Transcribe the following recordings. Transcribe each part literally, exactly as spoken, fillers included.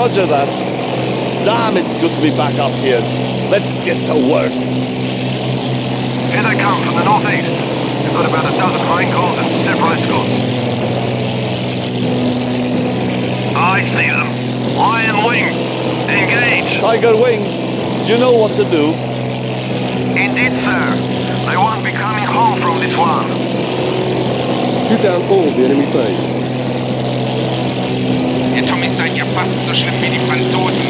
Roger that. Damn, it's good to be back up here. Let's get to work. Here they come from the northeast. We've got about a dozen Heinz and several escorts. I see them. Lion Wing. Engage. Tiger Wing, you know what to do. Indeed, sir. They won't be coming home from this one. Shoot down all the enemy planes. Ihr Tommys seid ja fast so schlimm wie die Franzosen.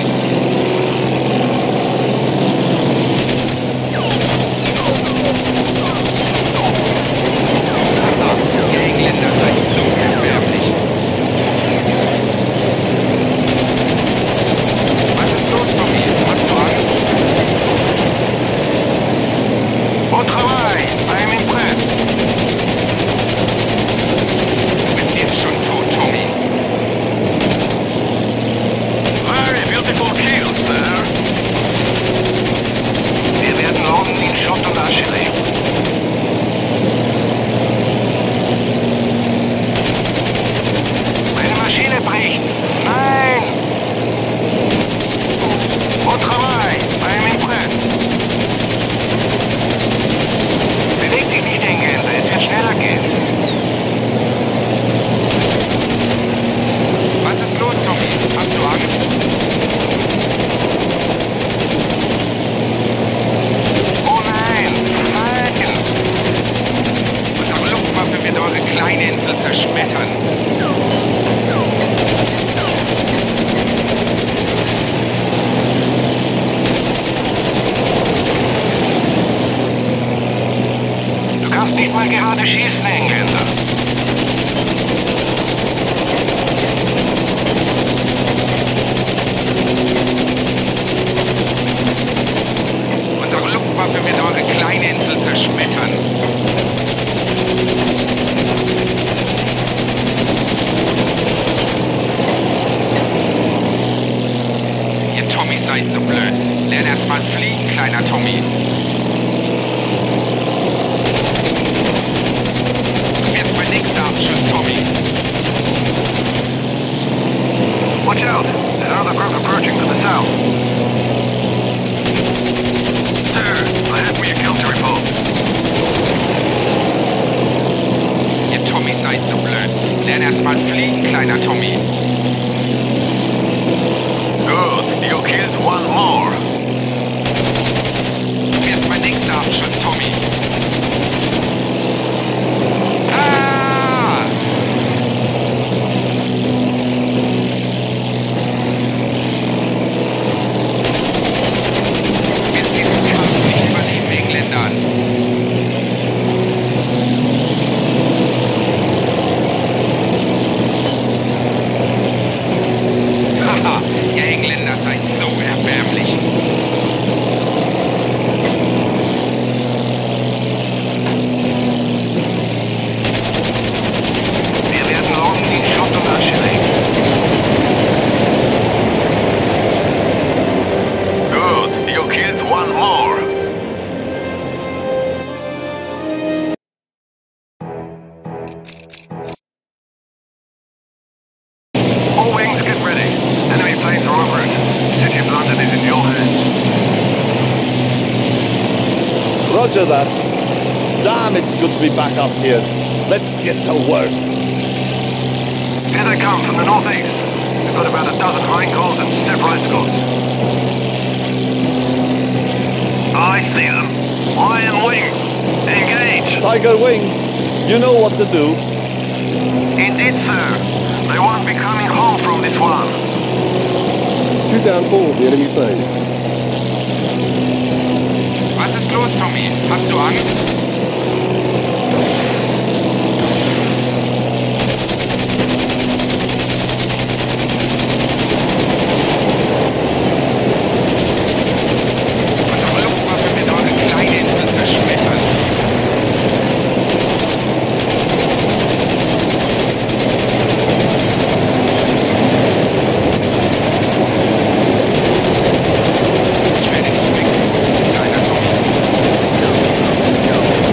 Ihr Engländer seid so erbärmlich. Was ist los, Tommy? Hast du Angst? Bon travail. I am impressed. Du bist jetzt schon tot, Tommy. Very beautiful kill, sir. Wir werden morgen in Schutt und Asche legen. Meine Maschine bricht. Nein! Bon travail. I am impressed. Beweg dich nicht, Engländer. Es wird schneller gehen. Was ist los, Tommy? Hast du Angst? Oh nein! Nein! Unsere Luftwaffe wird eure kleine Insel zerschmettern. Du kannst nicht mal gerade schießen, Engländer. Unsere Luftwaffe wird eure kleine Insel zerschmettern. Ihr Tommy seid so blöd. Lern erst mal fliegen, kleiner Tommy. Du wirst mein nächster Abschuss, Tommy. Watch out! There's another group approaching to the south. Sir, I have for your counter report. Ihr Tommy seid so blöd. Lern erst mal fliegen, kleiner Tommy. Good, you killed one more. Du wirst mein nächster Abschuss, Tommy. Ah! Du wirst diesen Kampf nicht überleben, Engländer. Haha, ihr Engländer seid so erbärmlich. Wir werden morgen in Schutt und Asche legen. Good, you killed one more. All wings, get ready. Enemy planes are en route. City of London is in your hands. Roger that. Damn, it's good to be back up here. Let's get to work. Here they come from the northeast. We've got about a dozen Heinz and several escorts. I see them. Lion Wing. Engage. Tiger Wing, you know what to do. Indeed, sir. They won't be coming home from this one. Shoot down all the enemy planes. Was ist los, Tommy? Hast du Angst? Unsere Luftwaffe wird eure kleine Insel zerschmettern. Ich werde dich wecken, kleiner Tommy.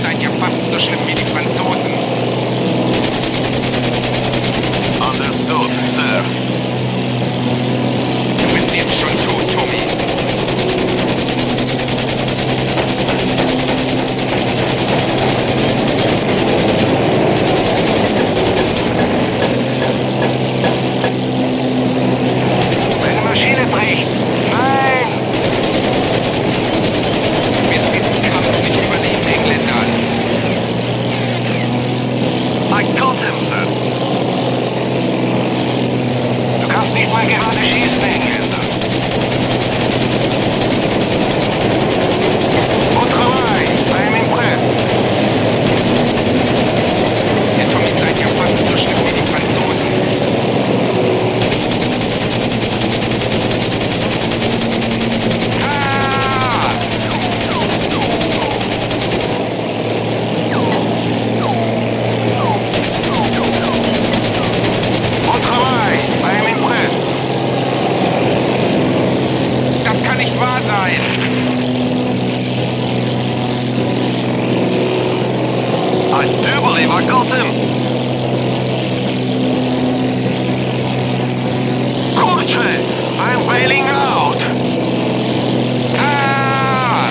seid ihr fast so schlimm wie die Franzosen. Understood, Sir. Du bist jetzt schon tot, Tommy. Meine Maschine bricht. Nein! Du wirst diesen Kampf nicht überleben, Engländer. I got him, Sir. Du kannst nicht mal gerade schießen, Engländer. Au travail, I am impressed. Ihr Tommy seid ja fast so schlimm wie die Franzosen. Ah! Au travail, I am impressed. Das kann nicht wahr sein. I do believe I got him. Kurczę, I'm bailing out. Ah!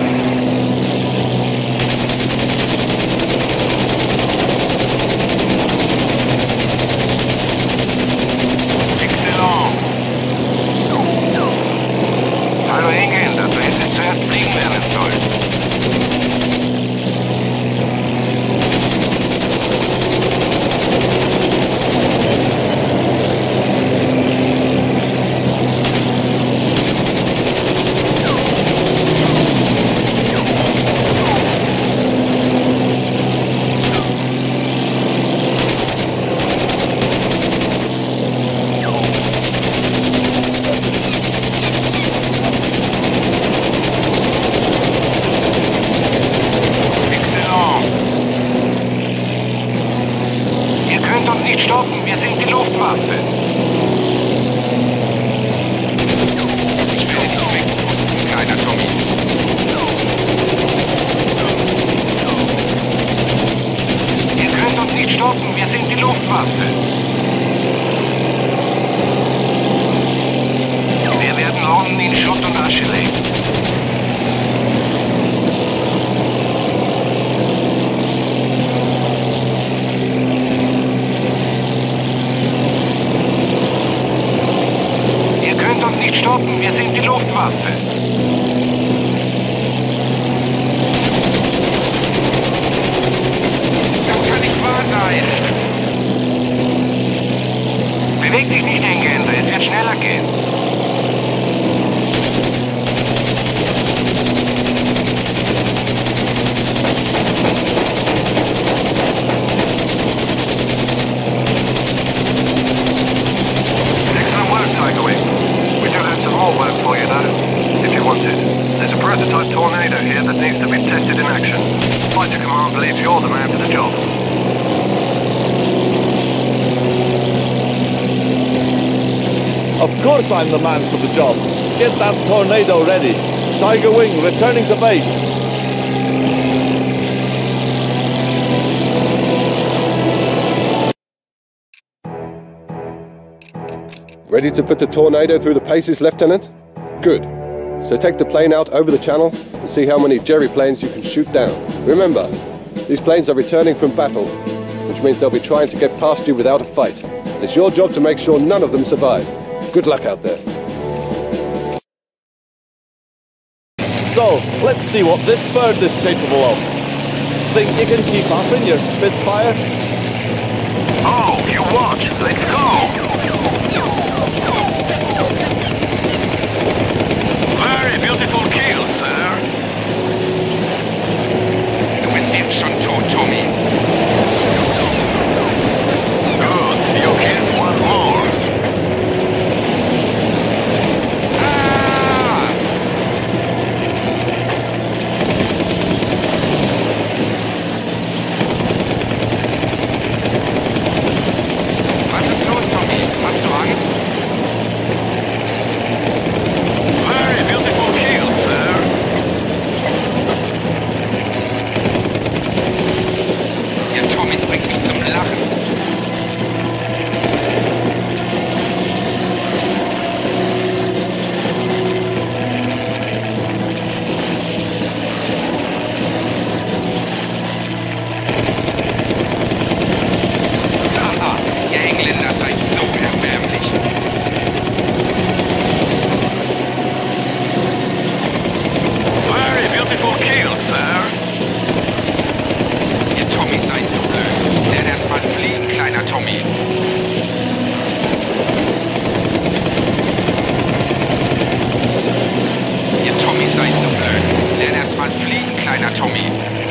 Excellent. Hallo Engländer, du hättest zuerst fliegen lernen sollen. Ihr könnt uns nicht stoppen, wir sind die Luftwaffe. Ich werde dich wegpusten, kleiner Tommy. Ihr könnt uns nicht stoppen, wir sind die Luftwaffe. Wir werden London in Schutt und Asche legen. Ihr könnt uns nicht stoppen, wir sind die Luftwaffe. Das kann nicht wahr sein. Beweg dich nicht, Engländer, es wird schneller gehen. Excellent work, Tiger Wing. We do have some more work for you, though, if you want it. There's a prototype tornado here that needs to be tested in action. Fighter Command believes you're the man for the job. Of course I'm the man for the job. Get that tornado ready. Tiger Wing returning to base. Ready to put the tornado through the paces, Lieutenant? Good. So take the plane out over the channel and see how many Jerry planes you can shoot down. Remember, these planes are returning from battle, which means they'll be trying to get past you without a fight. It's your job to make sure none of them survive. Good luck out there. So, let's see what this bird is capable of. Think you can keep up in your Spitfire? Oh, you watch. Let's go. Very beautiful kill, sir. Du bist jetzt schon tot, Tommy. Good. You killed one more. Ah! Was ist los, Tommy? erstmal fliegen, kleiner Tommy.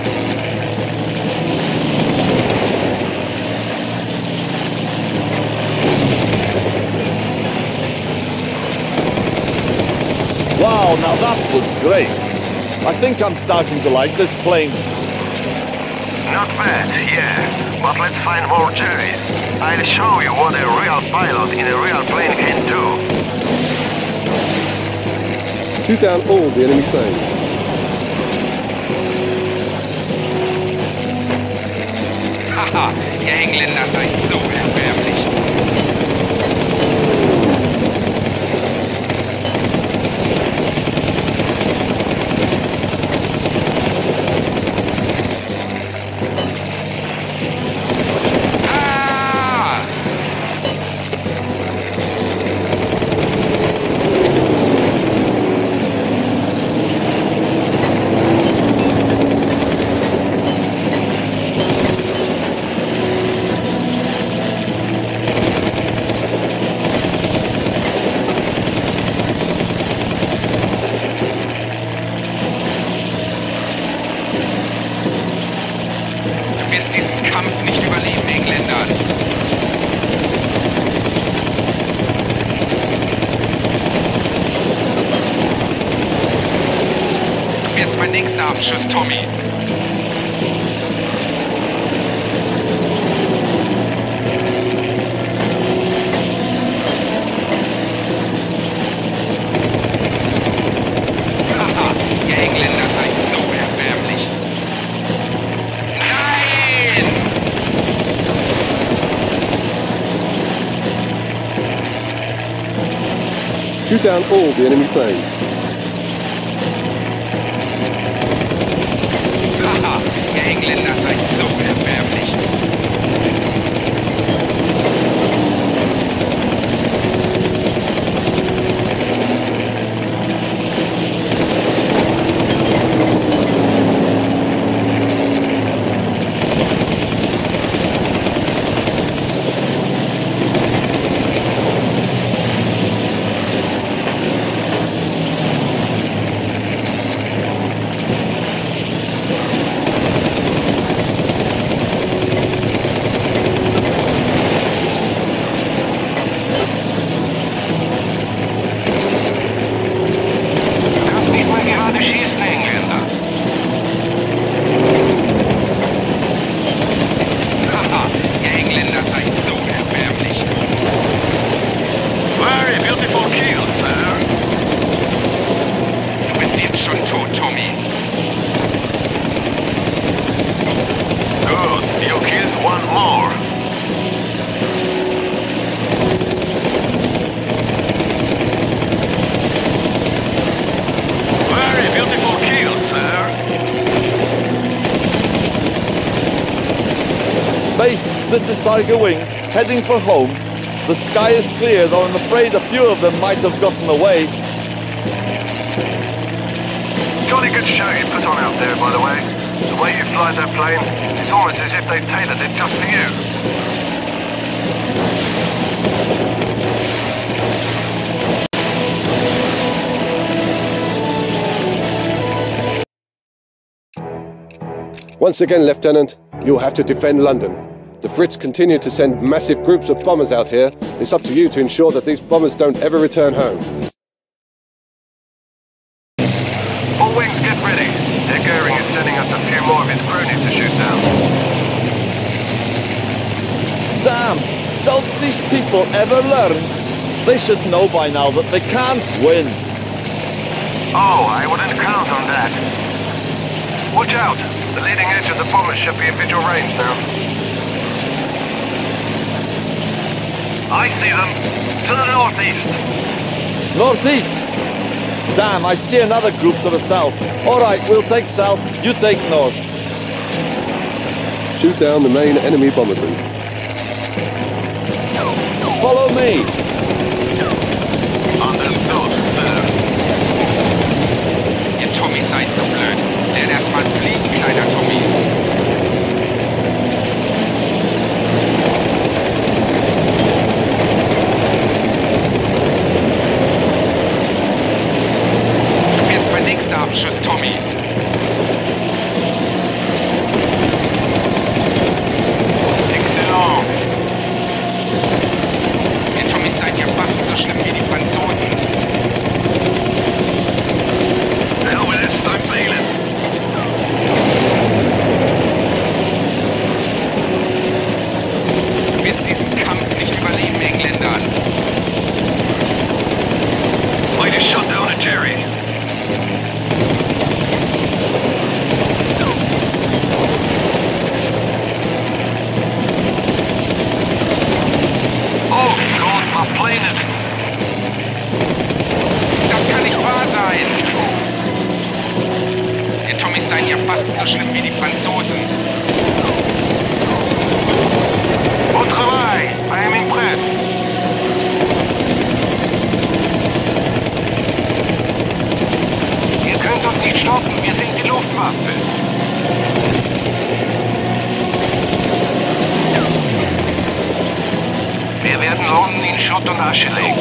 Wow, now that was great. I think I'm starting to like this plane. Not bad, yeah. But let's find more Jerrys. I'll show you what a real pilot in a real plane can do. Shoot down all the enemy planes. Haha, ihr Engländer seid so erbärmlich. Nächster Abschuss, Tommy. Haha, ihr Engländer seid so erbärmlich. Nein! Shoot down all the enemy planes. Haha, ihr Engländer seid so erbärmlich. Base, this is Tiger Wing, heading for home. The sky is clear, though I'm afraid a few of them might have gotten away. Jolly good show you put on out there, by the way. The way you fly that plane, it's almost as if they've tailored it just for you. Once again, Lieutenant, you'll have to defend London. The Brits continue to send massive groups of bombers out here. It's up to you to ensure that these bombers don't ever return home. All wings, get ready. Herr Goering is sending us a few more of his cronies to shoot down. Damn! Don't these people ever learn? They should know by now that they can't win. Oh, I wouldn't count on that. Watch out! The leading edge of the bombers should be in visual range now. I see them! To the northeast! Northeast? Damn, I see another group to the south. Alright, we'll take south, you take north. Shoot down the main enemy bomber group. Follow me! Understood, sir. Ihr Tommy seid so blöd. Lern erstmal fliegen, kleiner Tommy. Du wirst mein nächster Abschuss, Tommy. so schlimm wie die Franzosen. Bon travail! I am impressed. Ihr könnt uns nicht stoppen, wir sind die Luftwaffe. Wir werden London in Schutt und Asche legen.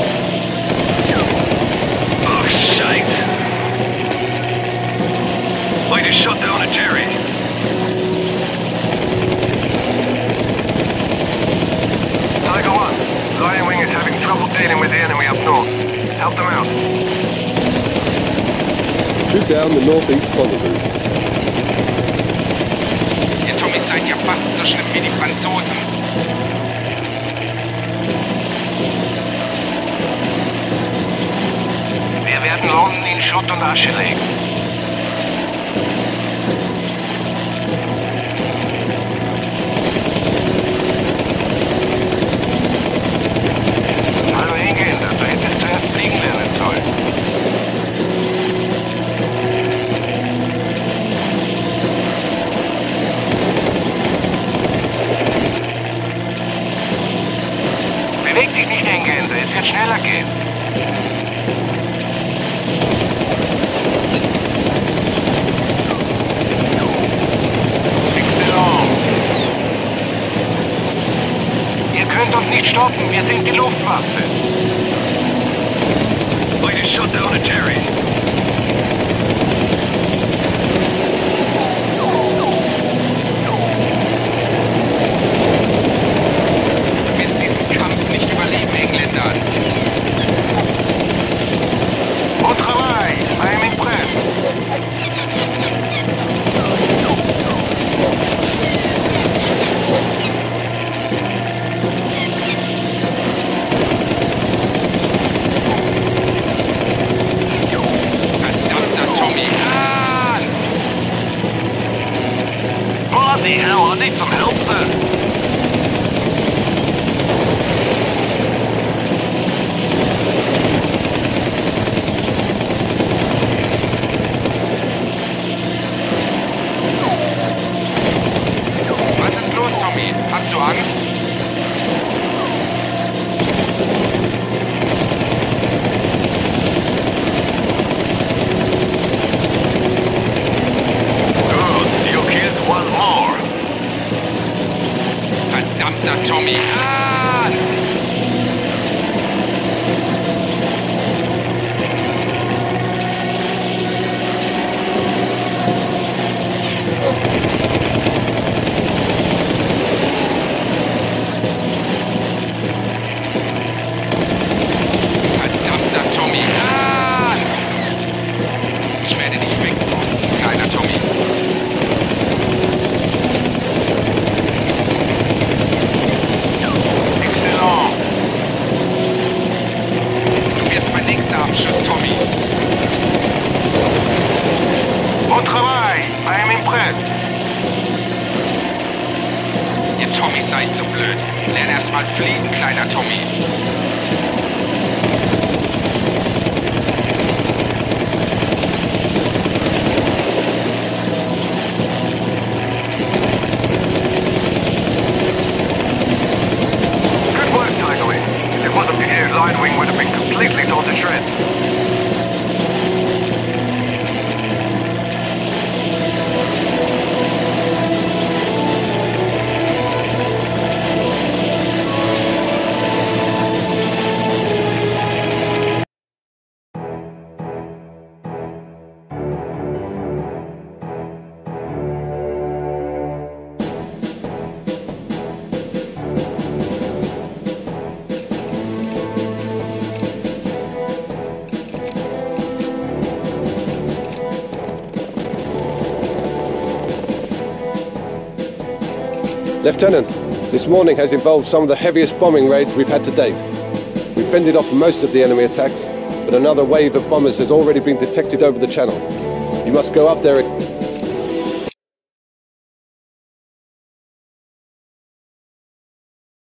Oh, shite. I just shot down a Jerry. Tiger one, Lion Wing is having trouble dealing with the enemy up north. Help them out. Shoot down the northeast bomber route. Ihr Tommys seid ja fast so schlimm wie die Franzosen. Wir werden London in Schutt und Asche legen. Hallo Engländer, du hättest zuerst fliegen lernen sollen. Beweg dich nicht, Engländer, es wird schneller gehen. Ihr könnt uns nicht stoppen, wir sind die Luftwaffe. I just shot down a Jerry. Du wirst diesen Kampf nicht überleben, Engländer. Bon travail, I am impressed. Verdammter Tommy, an! Bloody hell, I need some help, sir. Was ist los, Tommy? Hast du Angst? Good, you killed one more. Verdammter Tommy, an! Verdammter Tommy, an! Ich werde dich wegboxen, kleiner Tommy. Excellent. Du wirst mein nächster Abschuss, Tommy. Bon travail, I am impressed. Ihr Tommy seid so blöd. Lern erst mal fliegen, kleiner Tommy. Good work, Tiger Wing. If it wasn't for you, Lion Wing would have been completely torn to shreds. Lieutenant, this morning has involved some of the heaviest bombing raids we've had to date. We've fended off most of the enemy attacks, but another wave of bombers has already been detected over the channel. You must go up there